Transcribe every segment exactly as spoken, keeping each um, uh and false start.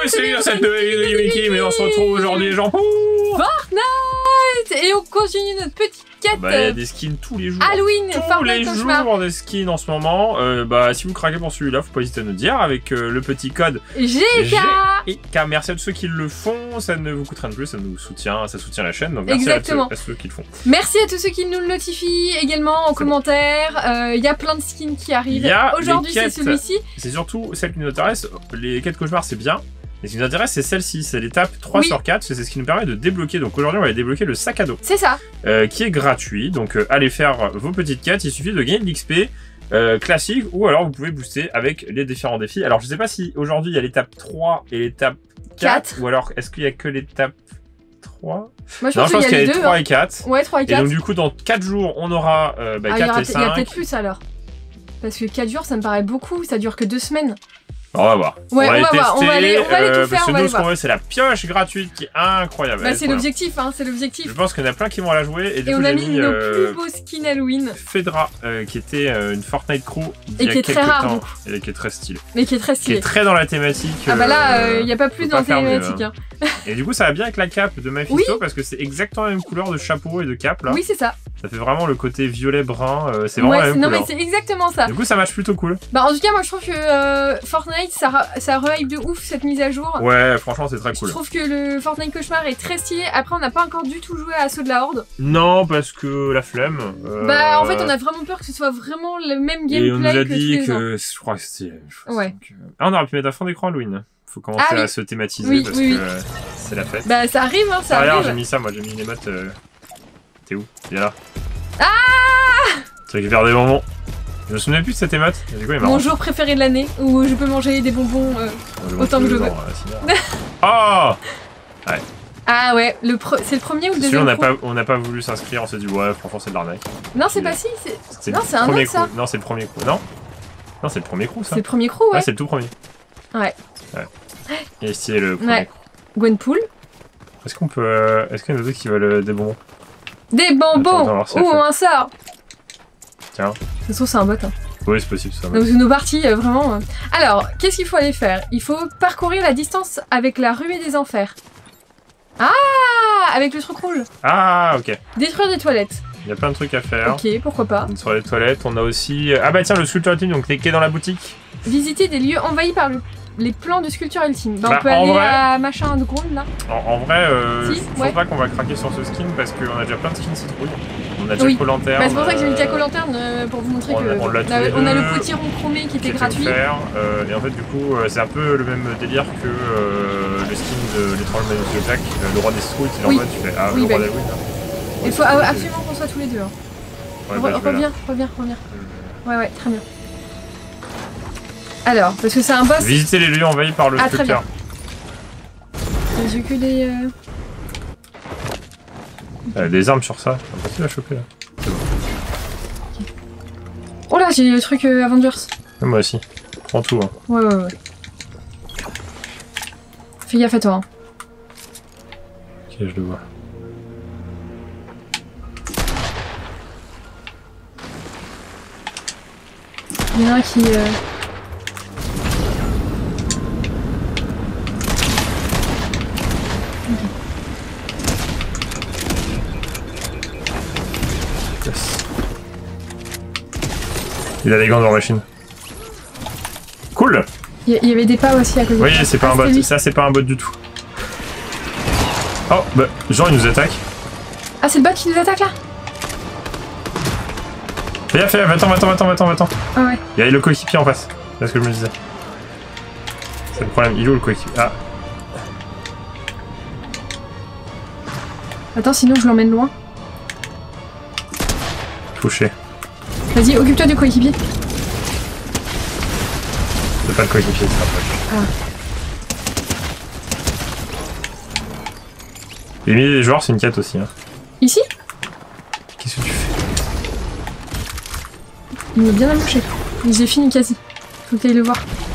bienvenue dans cette nouvelle vidéo de Yuki, mais on se retrouve aujourd'hui, genre pour Fortnite. Et on continue notre petite quête. Bah, il y a des skins tous les jours. Halloween, tous Fortnite les Cauchemar. jours des skins en ce moment. Euh, bah, si vous craquez pour celui-là, faut pas hésiter à nous dire avec euh, le petit code G K. G K. Merci à tous ceux qui le font, ça ne vous coûte rien de plus, ça nous soutient, ça soutient la chaîne. Donc merci Exactement. à, ceux, à ceux qui le font. Merci à tous ceux qui nous le notifient également en commentaire. Il euh, y a plein de skins qui arrivent. Aujourd'hui, c'est celui-ci. C'est surtout celle qui nous intéresse. Les quêtes cauchemars, c'est bien. Et ce qui nous intéresse, c'est celle-ci, c'est l'étape trois oui. sur quatre, c'est ce qui nous permet de débloquer. Donc aujourd'hui, on va débloquer le sac à dos. C'est ça. Euh, qui est gratuit, donc euh, allez faire vos petites quêtes, il suffit de gagner de l'X P euh, classique, ou alors vous pouvez booster avec les différents défis. Alors je sais pas si aujourd'hui il y a l'étape trois et l'étape quatre, quatre, ou alors est-ce qu'il y a que l'étape trois? Moi je non, pense, je pense qu'il y a les deux, trois hein. et quatre. Ouais, trois et quatre. Et donc du coup, dans quatre jours, on aura euh, bah, ah, quatre et cinq. Il y a peut-être plus alors. Parce que quatre jours, ça me paraît beaucoup, ça dure que deux semaines. On va voir. Ouais, on va, on va voir. tester, on va aller, on va aller euh, tout faire. Parce que on va nous, aller ce qu'on veut, c'est la pioche gratuite qui est incroyable. Bah, c'est l'objectif, hein, c'est l'objectif. Je pense qu'il y en a plein qui vont la jouer. Et, du et coup, on a mis, mis nos euh, plus beaux skins Halloween. Fedra, euh, qui était euh, une Fortnite crew et qui est très rare, temps, et qui est très stylé. Mais qui est très stylé. Qui est très dans la thématique. Ah bah là, il euh, n'y a pas plus dans la thématique. Hein. Et du coup, ça va bien avec la cape de Mephisto, oui. parce que c'est exactement la même couleur de chapeau et de cape là. Oui, c'est ça. Ça fait vraiment le côté violet-brun, euh, c'est vraiment ouais, la même non couleur. mais c'est exactement ça. Du coup, ça match plutôt cool. Bah en tout cas, moi je trouve que euh, Fortnite, ça, ça re-hype de ouf cette mise à jour. Ouais, franchement, c'est très cool. Je trouve que le Fortnite Cauchemar est très stylé. Après, on n'a pas encore du tout joué à Assaut de la Horde. Non, parce que la flemme. Euh... Bah en fait, on a vraiment peur que ce soit vraiment le même gameplay. Et on nous a que dit que, je crois que c'était... Ouais. Que... Ah, on aurait pu mettre à fond d'écran Halloween. Faut commencer ah, oui. à se thématiser oui, parce oui, que oui. euh, c'est la fête. Bah ça arrive, hein, ça ah, arrive. Regarde, j'ai mis ça, moi j'ai mis une émote. Euh... T'es où? Viens là. Ah! Tu récupères des bonbons. Je me souvenais plus de cette émote. Du coup, il Mon jour préféré de l'année où je peux manger des bonbons euh, autant que je veux. Oh! Ouais. Ah ouais, le c'est le premier ou le deuxième? On n'a pas, on n'a pas voulu s'inscrire, on s'est dit ouais, franchement c'est de l'arnaque. Non, c'est pas si, c'est. Non, c'est un autre ça. Non, c'est le premier coup. Non? Non, c'est le premier coup ça. C'est le premier coup, ouais. Ouais, c'est le tout premier. Ouais. Ouais. Et ici est le premier ouais. coup. Gwenpool. Est-ce qu'on peut. Euh... Est-ce qu'il y en a d'autres qui veulent des bonbons? Des bonbons! Ouh, un sort! Tiens. De toute façon, c'est un bot. Hein. Oui, c'est possible ça. Donc, nos parties, euh, vraiment. Euh... Alors, qu'est-ce qu'il faut aller faire? Il faut parcourir la distance avec la ruée des enfers. Ah! Avec le truc rouge. Ah, ok. Détruire des toilettes. Il y a plein de trucs à faire. Ok, pourquoi pas. Sur les toilettes, on a aussi. Ah, bah tiens, le Sculpture Ultime, donc les quais dans la boutique. Visiter des lieux envahis par le. Les plans de sculpture ultime. Bah, bah, on peut aller vrai, à machin de Ground là. En, en vrai, euh, si, je ouais. pense pas qu'on va craquer sur ce skin parce qu'on a déjà plein de skins citrouilles. On a déjà oui. Colanterne. Bah, c'est pour ça que j'ai mis Jack O'Lanterne euh, pour vous montrer on que a, on, on, a, on a le petit rond chromé qui était gratuit. Faire, euh, et en fait, du coup, euh, c'est un peu le même délire que euh, le skin de l'étrange Manus de Jack, euh, le roi des Scouts. Il est oui. en mode, tu fais ah, oui, le bah, roi d'Halloween. Il faut ah, absolument qu'on soit tous les deux. Hein. Ouais, Re bah, reviens, reviens, reviens. Ouais, ouais, très bien. Alors, parce que c'est un boss. Visiter les lieux envahis par le ah, sculpteur. J'ai que des. Euh... Euh, des armes sur ça, c'est impossible à choper là. C'est bon. Okay. Oh là, j'ai le truc euh, Avengers. Ouais, moi aussi. Prends tout. Hein. Ouais, ouais, ouais. Fais gaffe à toi. Hein. Ok, je le vois. Il y en a un qui. Euh... Il a des gants de machine. Cool. Il y, y avait des pas aussi à côté. Oui, c'est pas ah, un bot. Lui. Ça, c'est pas un bot du tout. Oh, bah, genre, il nous attaque. Ah, c'est le bot qui nous attaque là? Fais gaffe, fais gaffe, attends, attends, attends, attends, attends. Ah ouais. Il y a le coéquipier en face. C'est ce que je me disais. C'est le problème, il est où le coéquipier? Ah. Attends, sinon je l'emmène loin. Touché. Vas-y, occupe-toi du coéquipier. C'est pas le coéquipier, c'est un pote. Ah. Éliminer les joueurs, c'est une quête aussi. Hein. Ici? Qu'est-ce que tu fais? Il m'a bien amouché. J'ai fini quasi. Faut que tu ailles le voir.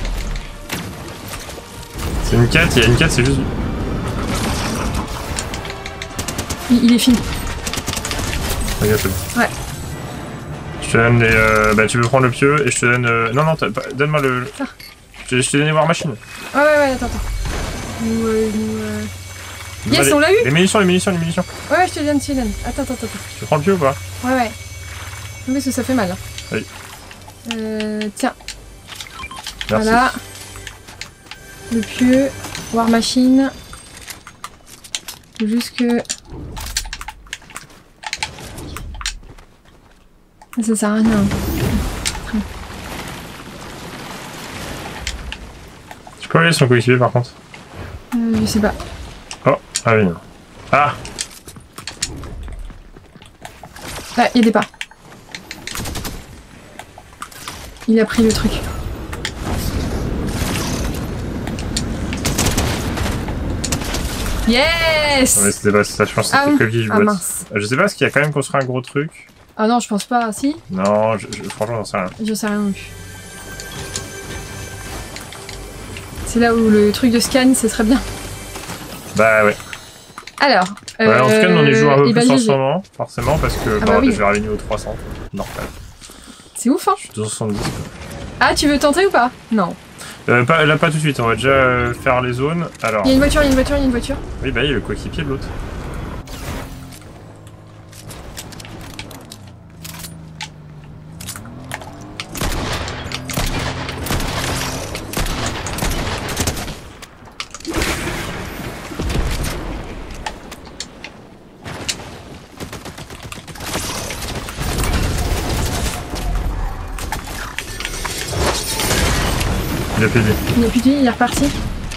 C'est une quête, il y a une quête, c'est juste. Il, il est fini. Regarde, c'est bon. Ouais. Je te donne les. Euh, bah, tu peux prendre le pieu et je te donne. Euh... Non, non, donne-moi le. Ah. Je, je te donne les War Machine. Ouais, ouais, ouais, attends, attends. Nous, euh, nous, euh... Bah, Yes, les, on l'a eu. Les munitions, les munitions, les munitions. Ouais, ouais, je te donne, je te donne. Attends, attends, attends. Tu prends le pied ou pas? Ouais, ouais. Non, mais ça, ça fait mal. Hein. Oui. Euh, tiens. Merci. Voilà. Le pieu. War Machine. Faut juste que... Ça sert à rien. Tu peux aller sur son coéquipier par contre? Euh, je sais pas. Oh, ah oui. Non. Ah! Ah, il y a des pas. Il a pris le truc. Yes! Non, mais c'était pas ça, je pense que Ah, c'était que qui je ah botte. mince. Je sais pas, est-ce qu'il y a quand même construit un gros truc? Ah non, je pense pas. Si? Non, je, je, franchement, j'en sais rien. Je sais rien non plus. C'est là où le truc de scan, ce serait bien. Bah ouais. Alors. Ouais, en tout cas, on est joué un peu et plus bah, en G G. ce moment, forcément, parce que Ah bah, bah oui. je vais arriver niveau trois cents. Normal. C'est ouf, hein? Je suis deux cent soixante-dix. Ah, tu veux tenter ou pas? Non. Euh, pas, là, pas tout de suite, on va déjà euh, faire les zones. Alors. Il y a une voiture, il y a une voiture, il y a une voiture. Oui, bah, il y a le coéquipier de l'autre. Il a pédé. Il a plus de vie, il est reparti.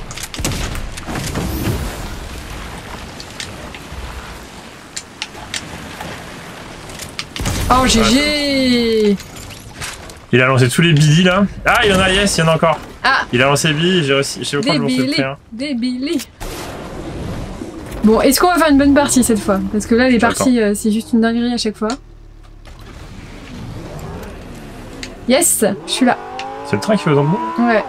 Oh, G G! Il a lancé tous les Billy là. Ah, il y en a, yes, il y en a encore. Ah! Il a lancé Billy, j'ai réussi. Je sais pas Des pourquoi je Billy! lancé le Des Billy! Bon, est-ce qu'on va faire une bonne partie cette fois? Parce que là, les J'attends. parties, euh, c'est juste une dinguerie à chaque fois. Yes! Je suis là. C'est le train qui fait autant de monde? Ouais.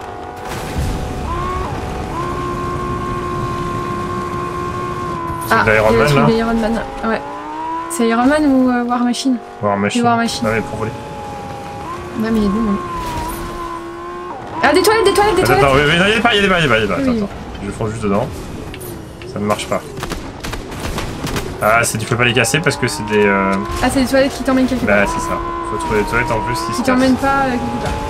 Ah, C'est l'Iron il y a le Man truc là? d'Iron Man. Ouais. C'est Iron Man ou euh, War Machine? War Machine. War Machine. Ah, mais pour voler. Ouais, mais il y a deux, non. Ah, des toilettes, des toilettes, des Attends, toilettes! attends, oui, oui, non, il y a des pas, il y a des pas, il y a des pas, il y a des pas. Oui. Attends, attends. Je fonce juste dedans. Ça ne marche pas. Ah, c'est tu peux pas les casser parce que c'est des. Euh... Ah, c'est des toilettes qui t'emmènent quelque part. Bah, c'est ça. Faut trouver des toilettes en plus qui se Qui cassent. t'emmènent pas euh, quelque part.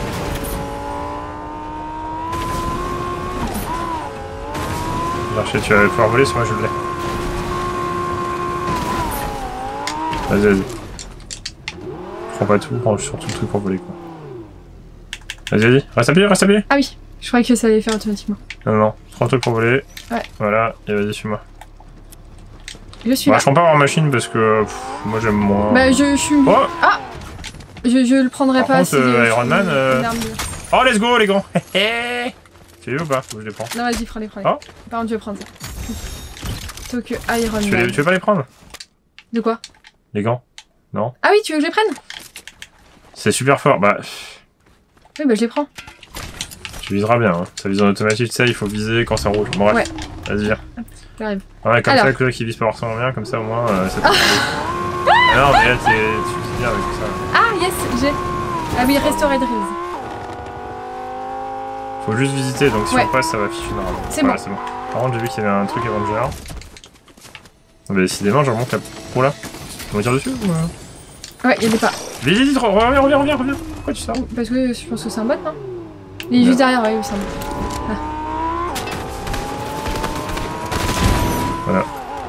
Marcher, tu vas pouvoir voler, sur moi je l'ai. Vas-y, vas-y. Prends pas tout, prends surtout le truc pour voler quoi. Vas-y, vas-y, reste appuyé, reste appuyé. Ah oui, je croyais que ça allait faire automatiquement. Non, non, prends le truc pour voler. Ouais. Voilà, et vas-y, suis-moi. Je suis Bah, là. je prends pas War Machine parce que pff, moi j'aime moins. Bah, je, je suis. Oh, Je, je le prendrais Par pas contre, si. euh, je Iron suis Man, une- euh, une arme de- oh, let's go les gants. Tu veux ou pas? Ou je les prends. Non, vas-y, prends-les, prends-les. Oh. Par contre, je vais prendre ça. Plutôt que Iron Tu veux, Man. les, tu veux pas les prendre? De quoi? Les gants? Ah oui, tu veux que je les prenne? C'est super fort. Bah, pff, Oui, bah, je les prends. tu viseras bien. Hein. Ça vise en automatique, tu sais, il faut viser quand c'est rouge. Bon, bref. Ouais. Vas-y, viens. J'arrive. Ouais, comme Alors. ça, que qui vise pas forcément bien, comme ça au moins, euh, ça te- Ah non, mais là, t'es- tu vises bien avec tout ça. Ah, yes, j'ai. Ah oui, Restored Reels. Faut juste visiter, donc si Ouais. on passe, ça va afficher normalement. C'est Voilà, bon. c'est bon. Par contre, j'ai vu qu'il y avait un truc Avenger. Non, mais décidément, je remonte la pro là. On va tire dessus ou. euh Ouais, il y a des pas. Vite, vite, vite, reviens, reviens, reviens, reviens. Pourquoi tu sors? Parce que je pense que c'est un bot, non? Il est juste derrière, ouais, c'est un bot. Voilà.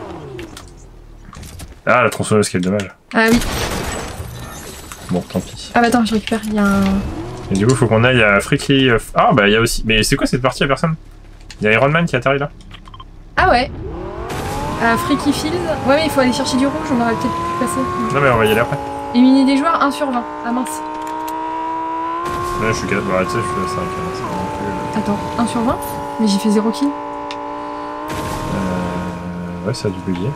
Ah, la tronçonneuse, quel dommage. Ah oui. Bon, tant pis. Ah bah attends, je récupère. Il y a un. Et du coup, faut qu'on aille à Freaky. euh, Ah, bah, il y a aussi. Mais c'est quoi cette partie à personne? Il y a Iron Man qui atterrit là. Ah ouais. À Freaky Field. Ouais, mais il faut aller chercher du rouge, on aurait peut-être pu passer. Non, mais on va y aller après. Éliminer des joueurs un sur vingt. Ah mince. Là, je suis quatre. Bah, tu sais, je suis à cinq. Hein, c'est pas non plus, Attends, un sur vingt? Mais j'ai fait zéro kill. euh... Ouais, ça a dû bugger.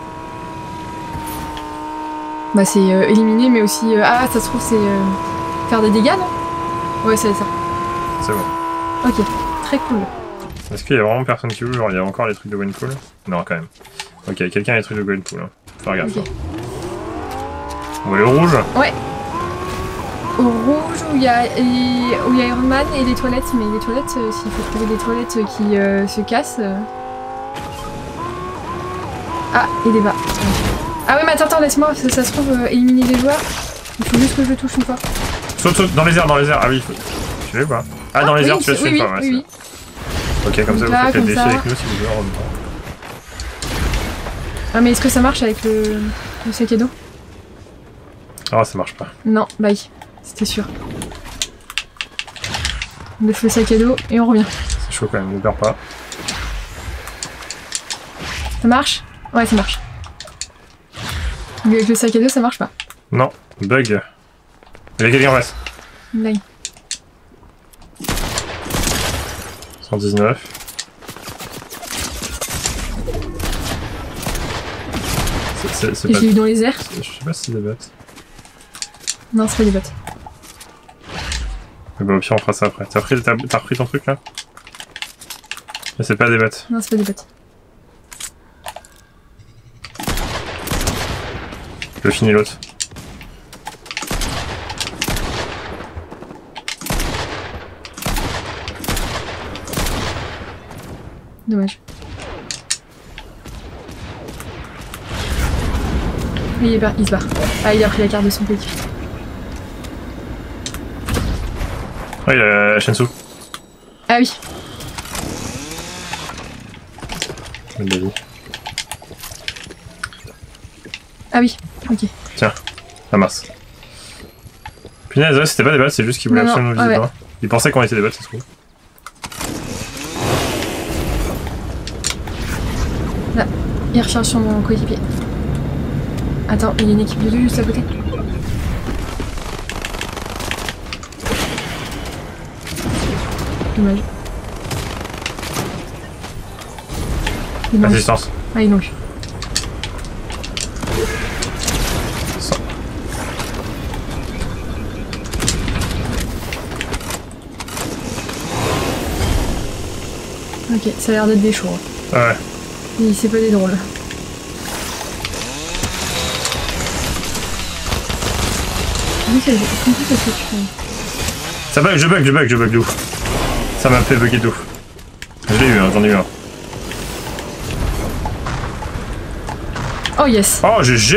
Bah c'est euh, éliminer, mais aussi... euh, Ah, ça se trouve, c'est euh, faire des dégâts, non? Ouais, c'est ça. C'est bon. Ok, très cool. Est-ce qu'il y a vraiment personne qui joue? Genre, il y a encore les trucs de Gwenpool? Non, quand même. Ok, quelqu'un a les trucs de Gwenpool. Hein. Faut faire gaffe. Ok. On va aller au rouge? Au rouge, où il y, a- et- où il y a Iron Man et les toilettes, mais les toilettes, euh, s'il faut trouver des toilettes qui euh, se cassent... euh, Ah, il est bas. Ah oui, mais attends, attends, laisse-moi, ça, ça se trouve, euh, éliminer les joueurs. Il faut juste que je le touche une fois. Saute, saute, dans les airs, dans les airs. Ah oui, il faut... Tu l'as ou pas? Ah, ah, dans les oui, airs, tu as oui, une oui, fois, ouais, oui, oui. Ok, comme donc ça, là, vous faites les défis ça. avec nous si vous voulez en même temps. Ah, mais est-ce que ça marche avec le, le sac à dos? Ah, ça marche pas. Non, bye. C'était sûr. On laisse le sac à dos et on revient. C'est chaud quand même, ne perds pas. Ça marche? Ouais, ça marche. Mais avec le sac à dos, ça marche pas. Non, bug. Il y a quelqu'un en face. Blague. cent dix-neuf. C'est Et pas... j'ai eu dans les airs. Je sais pas si c'est des bots. Non, c'est pas des bots. Mais bah au pire on fera ça après. T'as repris, t'as repris ton truc là? Mais c'est pas des bots. Non, c'est pas des bots. Je finis l'autre. Dommage. Oui, il, est bar... il se barre. Ah, il a pris la carte de son coéquipier. Ouais, il a la Shensu. Ah oui. Ah oui, ok. Tiens, ramasse. Punaise, ouais, c'était pas des bots, c'est juste qu'ils voulaient Non, absolument non, le viser. ouais. Ils pensaient qu'on était des bots, ça se trouve. Là, il recharge sur mon coéquipier. Attends, il y a une équipe de deux juste à côté. Dommage. Il manque. Assistance. Ah, il manque. cent. Ok, ça a l'air d'être des chauds. Hein. Ouais. Et c'est pas des drôles. Oui, c'est compliqué ce que tu fais. Ça bug, je bug, je bug, je bug de ouf. Ça m'a fait bugger de ouf. Je l'ai eu, hein, j'en ai eu un. Oh yes! Oh, G G!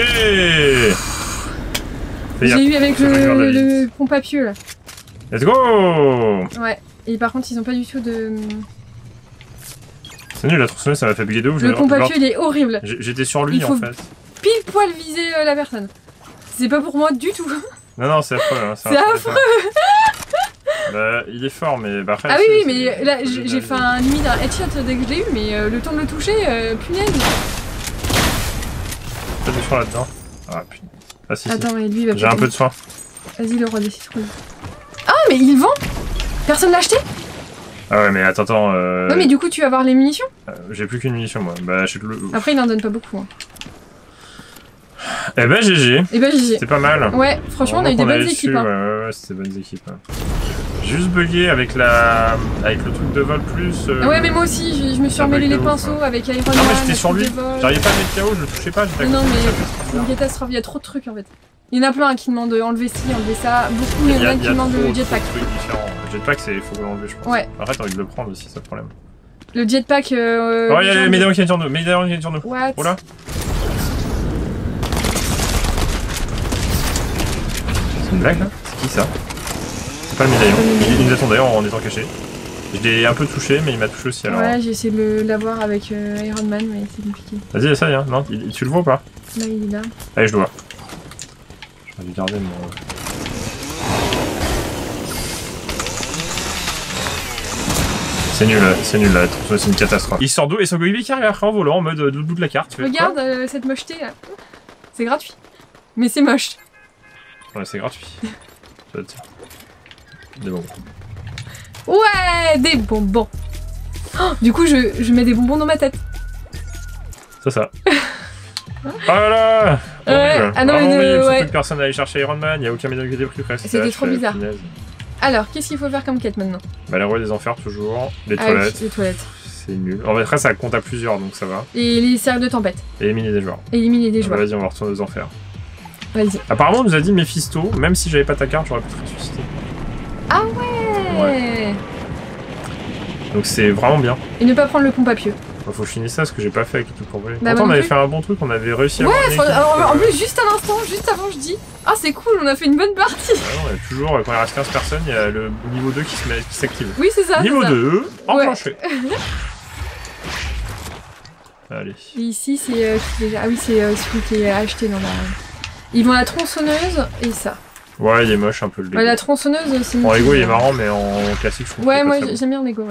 J'ai eu avec le, le pompe à pieux là. Let's go! Ouais, et par contre ils ont pas du tout de... C'est nul, la tronçonneuse ça m'a fait bugger de ouf. Le pompe à pieux il est horrible. J'étais sur lui il en faut fait. Pile poil viser euh, la personne. C'est pas pour moi du tout. Non, non, c'est affreux. Hein, c'est affreux! Bah, il est fort, mais bah après. Ah oui, oui, mais là j'ai fait un limite un headshot dès que je l'ai eu, mais euh, le temps de le toucher, euh, punaise. Pas de soin là-dedans. Ah putain. Ah si, attends, si. mais lui il va J'ai un peu de soin. Vas-y, le roi des citrouilles. Ah, mais il vend? Personne l'a acheté? Ah ouais, mais attends, attends. Euh... Ouais, mais du coup, tu vas avoir les munitions? euh, J'ai plus qu'une munition, moi. Bah, je le. Après, il en donne pas beaucoup. Hein. Eh ben, G G. Eh ben, G G. C'est pas mal. Ouais, franchement, on a eu des bonnes équipes. Su, hein. Ouais, ouais, ouais c'était des bonnes équipes. Hein. Juste bugué avec la. Avec le truc de vol plus. Euh... Ouais, mais moi aussi, je, je me suis emmêlé les pinceaux ouf, hein. Avec Iron Man. Non, mais j'étais sur lui. J'arrivais pas à mettre K O, je le touchais pas. Non, mais c'est une catastrophe. Il y a trop de trucs en fait. Il y en a plein qui demandent enlever ci, enlever ça. Beaucoup, il y en a qui demandent le jetpack. Le jetpack, c'est faut l'enlever, je pense. Ouais. Après, t'as envie de le prendre aussi, c'est le problème. Le jetpack. Euh, oh, il y a les médaillons qui viennent sur nous. Médaillons qui viennent sur nous. What? Oh là. C'est une blague là? C'est qui ça? C'est pas le médaillon. Il, il nous attend d'ailleurs en étant caché. Je l'ai un peu touché, mais il m'a touché aussi alors. Ouais, j'ai essayé de l'avoir avec euh, Iron Man, mais c'est compliqué. Vas-y, essaye, hein. Non, il, tu le vois ou pas? Là, il est là. Allez, je le vois. Je vais garder mon. C'est nul, c'est nul là, c'est une catastrophe. Il sort d'eau et son goïbi qui arrive après en volant en mode euh, bout de la carte. Regarde euh, cette mocheté là. C'est gratuit. Mais c'est moche. Ouais, c'est gratuit. Des bonbons. Ouais, des bonbons. Oh, du coup, je, je mets des bonbons dans ma tête. C'est ça. Voilà. Ouais. Ah non, ah, mais non, de, il faut ouais. plus que personne aille chercher Iron Man, il n'y a aucun médaille qui a été pris presque. C'était trop bizarre. Punaise. Alors, qu'est-ce qu'il faut faire comme quête maintenant? Bah, la rue des enfers, toujours. Les ah toilettes. Oui, les toilettes. C'est nul. En vrai, ça compte à plusieurs, donc ça va. Et les cercles de tempête. Et éliminer des joueurs. Éliminer des joueurs. Vas-y, on va retourner aux enfers. Vas-y. Apparemment, on nous a dit Mephisto, même si j'avais pas ta carte, j'aurais pu te ressusciter. Ah ouais, ouais. Donc c'est vraiment bien. Et ne pas prendre le pompe à pieux. Bah, faut que je finisse ça, ce que j'ai pas fait avec tout pour voler. Bah, Pourtant, on avait plus. fait un bon truc, on avait réussi à Ouais, avoir une équipe, en, en euh... plus, juste à l'instant, juste avant, je dis ah, c'est cool, on a fait une bonne partie. Ah non, il y a toujours, quand il reste quinze personnes, il y a le niveau deux qui se met- qui s'active. Oui, c'est ça. Niveau ça. deux, enclenché. Ouais. Allez. Et ici, c'est euh, déjà. Ah oui, c'est euh, celui qui est acheté dans la. Ils vont la tronçonneuse et ça. Ouais, il est moche un peu le Lego. Ouais, la tronçonneuse, c'est. En Lego, il est marrant, mais en classique, je trouve. Ouais, moi pas j'aime bien Lego, ouais.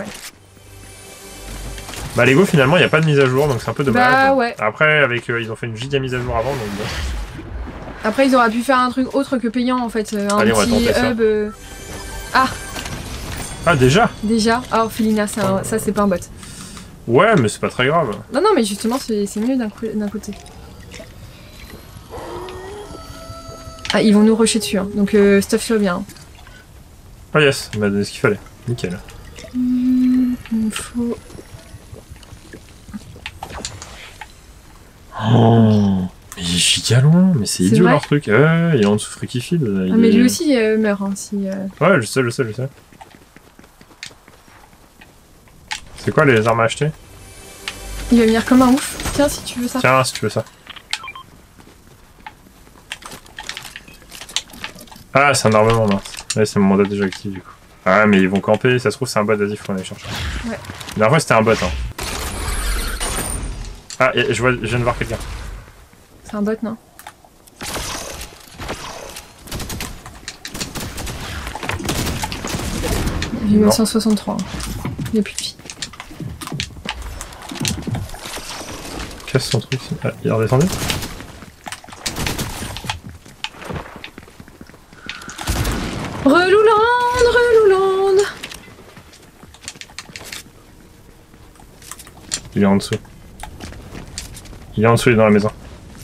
Bah Lego finalement il n'y a pas de mise à jour donc c'est un peu dommage. Bah ouais. Après avec euh, ils ont fait une giga mise à jour avant donc bon. Après ils auraient pu faire un truc autre que payant en fait. Un Allez, on va petit tenter ça. hub. Euh... Ah Ah déjà. Déjà. Ah Orphelina, ça, ça c'est pas un bot. Ouais mais c'est pas très grave. Non non mais justement c'est mieux d'un côté. Ah ils vont nous rusher dessus hein. Donc euh, stuff soit bien. Ah yes, il m'a donné ce qu'il fallait. Nickel. Mmh, il faut... Oh, mais il est giga loin, mais c'est idiot vrai leur truc. Ouais, il est en dessous Freaky Field. Il Ah mais est... lui aussi euh, meurt hein, si... Euh... Ouais, je sais, je sais, je sais. C'est quoi les armes à acheter? Il va venir comme un ouf. Tiens si tu veux ça. Tiens, si tu veux ça. Ah, c'est un armement, mince. Ouais, c'est mon mandat déjà actif du coup. Ah, mais ils vont camper, ça se trouve c'est un bot, vas-y, faut aller chercher. Ouais. La dernière fois c'était un bot, hein. Ah, et je, vois, je viens de voir quelqu'un. C'est un bot, non? J'ai eu cent soixante-trois. Hein. Il n'y a plus de vie. Casse son truc. Ah, il est redescendu? Relouland, relouland. Il est en dessous. Il est en dessous, il est dans la maison.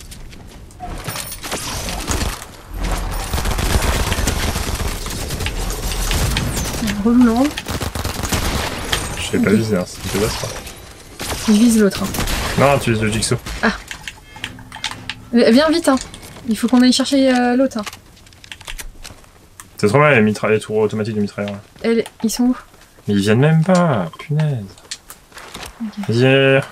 Relouland. Je l'ai pas visé, hein, c'est désastreux. Il vise l'autre. Hein. Non, tu vises le jigsaw. Ah. Viens vite, hein. Il faut qu'on aille chercher euh, l'autre. Hein. C'est trop mal les, mitra... les tours automatiques de mitrailleur. Elle... Ils sont où? Mais ils viennent même pas, punaise. Okay. Yeah.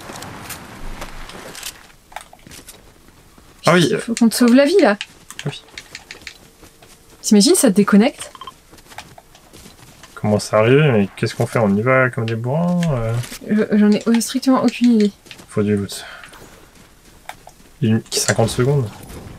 Ah oui. Il faut qu'on te sauve la vie là. Oui. T'imagines, ça te déconnecte? Comment ça arrive? Mais qu'est-ce qu'on fait? On y va comme des bourrins euh... J'en ai strictement aucune idée. Faut du loot. Une... cinquante secondes.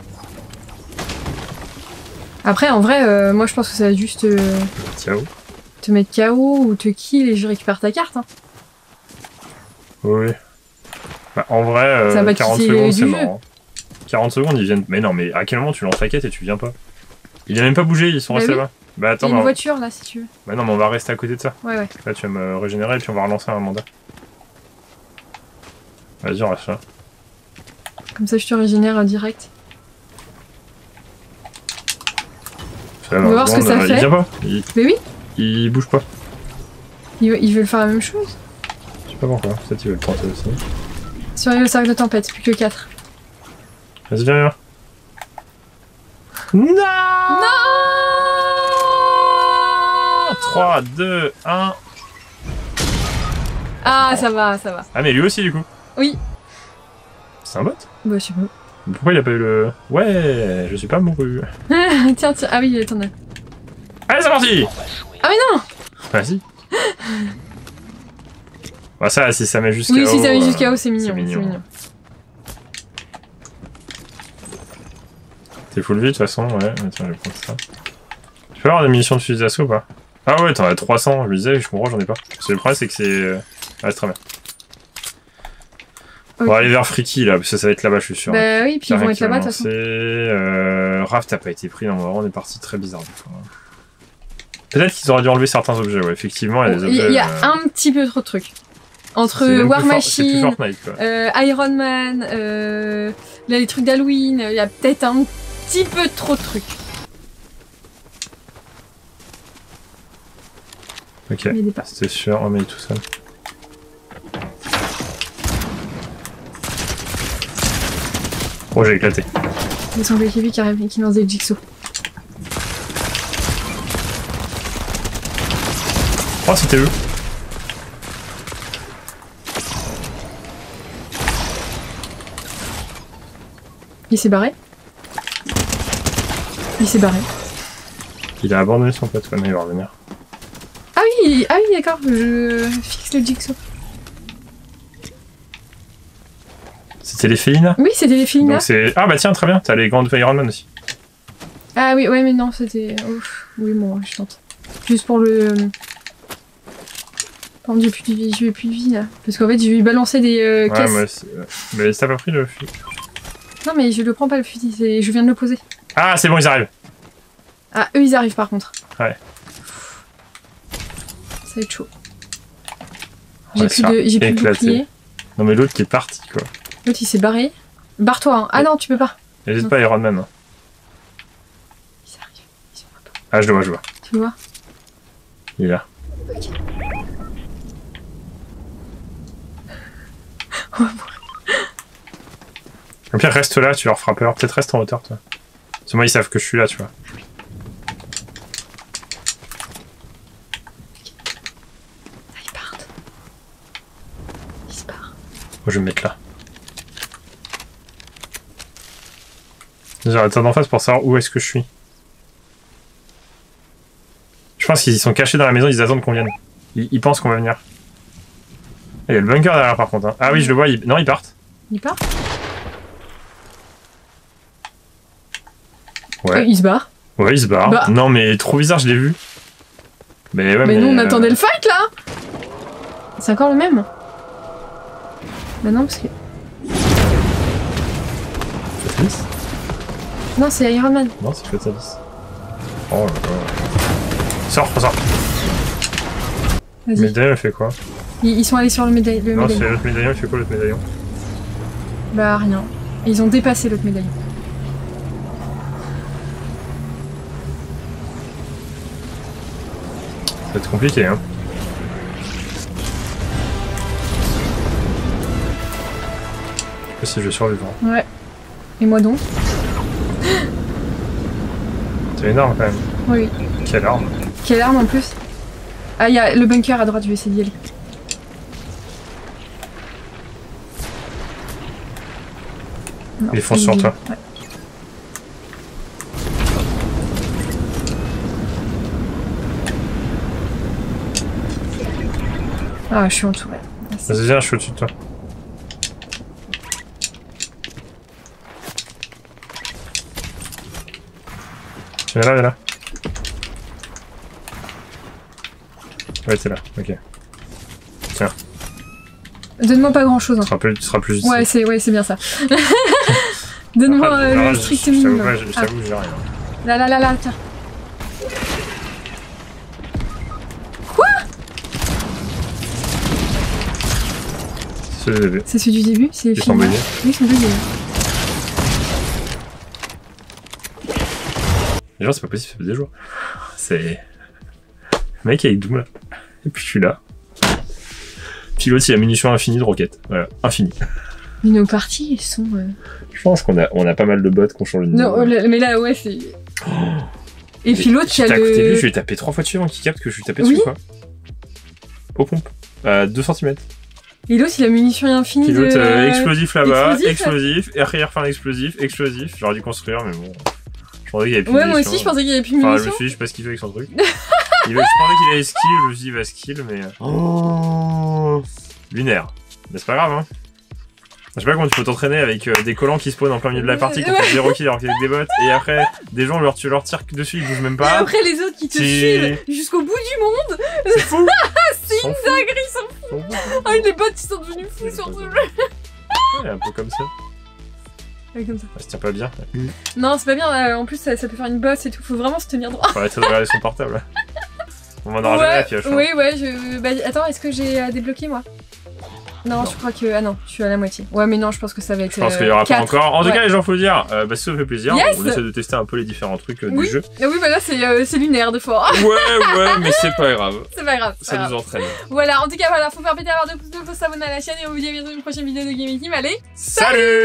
Après, en vrai, euh, moi je pense que ça va juste euh, K O. te mettre K O ou te kill et je récupère ta carte. Hein. Oui, oui. Bah, en vrai, euh, quarante secondes c'est mort. Hein. quarante secondes ils viennent. Mais non, mais à quel moment tu lances la quête et tu viens pas? Il a même pas bougé, ils sont bah restés oui. là-bas. Bah attends, il y a une bah, voiture là si tu veux. Bah non, mais on va rester à côté de ça. Ouais, ouais. Là tu vas me régénérer et puis on va relancer un mandat. Vas-y, on reste là. Comme ça je te régénère direct. On va voir ce que ça euh, fait. Il vient pas. Il... Mais oui. Il bouge pas. Il, il veut faire la même chose. Je sais pas pourquoi. Peut-être il veut le tenter aussi. Surveille le cercle de tempête, plus que quatre. Vas-y, viens, viens. Non Non trois, deux, un. Ah, ça va, ça va. Ah, mais lui aussi, du coup. Oui. C'est un bot? Bah, je sais pas. Pourquoi il a pas eu le... Ouais, je suis pas mouru. Tiens, tiens. Ah oui, t'en as. Allez, c'est parti! Ah mais non! Vas-y. Bah ça, si ça met jusqu'à Oui, si ça met euh, jusqu'à haut, c'est mignon. C'est mignon. mignon. T'es full vie de toute façon, ouais. Attends, je vais prendre ça. Tu peux avoir des munitions de fusil d'assaut ou pas? Ah ouais, t'en as trois cents, je me disais, je comprends, j'en ai pas. Parce que le problème, c'est que c'est... Ouais, c'est très bien. Okay. On va aller vers Freaky là, parce que ça va être là-bas, je suis sûr. Bah oui, puis ils vont être là-bas de toute façon. Euh... Raph, t'as pas été pris, non, on est parti très bizarre. Peut-être qu'ils auraient dû enlever certains objets, ouais, effectivement, il y a des objets... Il y a euh... un petit peu trop de trucs. Entre War Machine, euh, Iron Man, euh, là, les trucs d'Halloween, il y a peut-être un petit peu trop de trucs. Ok, c'était sûr, on met tout ça. Oh, j'ai éclaté. Il semble qu'il y ait qui arrive et qui lance des jigsaw. Oh, c'était eux. Il s'est barré. Il s'est barré. Il a abandonné son pote, mais il va revenir. Ah oui, ah oui, d'accord, je fixe le jigsaw. C'était les Félina? Oui, c'était les Félina. Donc c'est... Ah bah tiens, très bien, t'as les grandes Iron Man aussi. Ah oui, ouais, mais non, c'était... Ouf. Oui, bon, je tente. Juste pour le... Par contre, j'ai plus de vie, j'ai plus de vie, là. Parce qu'en fait, je lui balancer des euh, ouais, caisses. Ouais, mais t'as pas pris le fusil? Non, mais je le prends pas, le fusil, c'est... je viens de le poser. Ah, c'est bon, ils arrivent. Ah, eux, ils arrivent, par contre. Ouais. Ça va être chaud. J'ai Ouais, plus de, j'ai plus de bouclier. Non, mais l'autre qui est parti, quoi. L'autre, il s'est barré. Barre-toi, hein. Ah non, tu peux pas. N'hésite pas, Iron Man. Hein. Ils arrivent. Ils sont pas. Ah, je le vois, je le vois. Tu le vois? Il est là. Ok. Au pire, reste là, tu leur feras peur. Peut-être reste en hauteur, toi. Parce que moi, ils savent que je suis là, tu vois. Ah, ils partent. Ils se barrent. Moi, je vais me mettre là. J'arrête d'en face pour savoir où est-ce que je suis. Je pense qu'ils sont cachés dans la maison, ils attendent qu'on vienne. Ils, ils pensent qu'on va venir. Il y a le bunker derrière par contre. Hein. Ah oui, je le vois. Ils... Non, ils partent. Ils partent? Ouais. Euh, ils se barrent. Ouais, ils se barrent. Bah. Non, mais trop bizarre, je l'ai vu. Mais ouais, mais... Mais nous, on euh... attendait le fight là. C'est encore le même. Bah non, parce que... Fatalis? Non, c'est Iron Man. Non, c'est Fatalis. Oh là là. Sors, sors. Vas-y. Le médaillon, il fait quoi? Ils, ils sont allés sur le, médaille, le non, médaillon. Non, c'est l'autre médaillon, il fait quoi l'autre médaillon? Bah rien. Ils ont dépassé l'autre médaillon. Ça va être compliqué, hein. Je sais pas si je vais survivre. Ouais. Et moi donc? C'est énorme quand même. Oui. Quelle arme? Quelle arme en plus? Ah, il y a le bunker à droite, je vais essayer d'y aller. Non, ils foncent sur toi. Ouais. Ah, je suis entourée. Vas-y, viens, je suis au-dessus de toi. Viens là, viens là. Ouais, t'es là, ok. Tiens. Donne-moi pas grand chose. Hein. Tu seras plus, tu seras plus utile. Ouais, c'est ouais, bien ça. Donne-moi euh, le strict minimum. Je t'avoue, j'ai rien. Là, là, là, là, tiens. Quoi? C'est ceux du début. C'est ceux du début? C'est ils sont buggés. Oui, ils sont buggés. Les gens, c'est pas possible, ça fait des jours. C'est... Le mec avec Doom là. Et puis je suis là. Puis l'autre, il a munitions infinies de roquettes. Voilà, infinies. Mais nos parties, elles sont... Euh... Je pense qu'on a, on a pas mal de bots qui ont changé de niveau. Non, le, mais là, ouais, c'est... Oh. Et puis l'autre, qui a le... T'as vu, je lui ai tapé trois fois dessus avant qu'il capte que je lui tapais oui. dessus, quoi. Aux pompes. À deux centimètres. Et l'autre, il a munitions infinies de... Puis l'autre, euh, explosif là-bas, explosif, explosif, et arrière fin explosif, explosif. J'aurais dû construire, mais bon... Je pensais qu'il y avait plus ouais, de moi aussi, je pensais qu'il y avait plus de enfin, munitions. je me suis dit, je sais pas ce qu'il fait avec son truc. il va, je pensais qu'il allait skill, je me suis dit, il va skill, mais... Oh. Lunaire. Mais c'est pas grave, hein. Je sais pas comment tu peux t'entraîner avec euh, des collants qui spawnent en plein milieu de la partie, qui ont fait zéro kill alors qu'il y a des bots, et après, des gens, leur, tu leur tires dessus, ils bougent même pas. Et après, les autres qui te suivent jusqu'au bout du monde. C'est fou. C'est une dinguerie, ils sont fous. Ah, les bots, ils sont devenus fous sur ce jeu. Ouais, un peu comme ça. Ouais, comme ça. Ça se tient pas bien. Mm. Non, c'est pas bien, euh, en plus, ça, ça peut faire une bosse et tout, faut vraiment se tenir droit. Faut arrêter de regarder son portable. On m'en aura ouais, jamais la pioche. Hein. Oui, ouais, je... Bah, attends, est-ce que j'ai à débloquer, moi? Non, non, je crois que... Ah non, je suis à la moitié. Ouais, mais non, je pense que ça va être... Je pense euh, qu'il y aura quatre. pas encore. En tout ouais. cas, les gens, faut dire, euh, bah, ça me fait plaisir. Yes on essaie de tester un peu les différents trucs euh, oui. du jeu. Ah oui, bah là, c'est euh, lunaire de fort. Ouais, ouais, mais c'est pas grave. C'est pas grave. Ça pas nous grave. entraîne. Voilà, en tout cas, voilà, faut faire péter la barre de pouce, faut s'abonner à la chaîne et on vous dit à bientôt dans une prochaine vidéo de Gaming Team. Allez, salut.